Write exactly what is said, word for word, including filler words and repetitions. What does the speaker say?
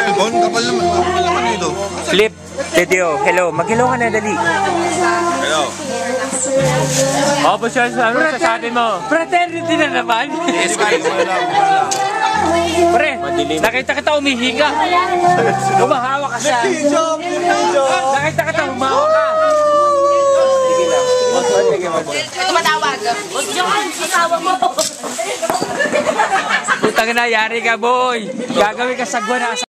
cellphone? Kapal naman. Kapal naman ito. Flip. Tedeo, hello. Mag-hello ka na, dali. Hello. Oh, po siya, ano sasabi mo? Fraternity na naman. Yes, guys. Pre, nakita kita umihiga. Umahawa ka siya. Nakita kita umahawa ka. Sige lang. Ito matawag. Huwag yun, asawa mo. Putang na, yari ka, boy. Gagawin ka sagwa na.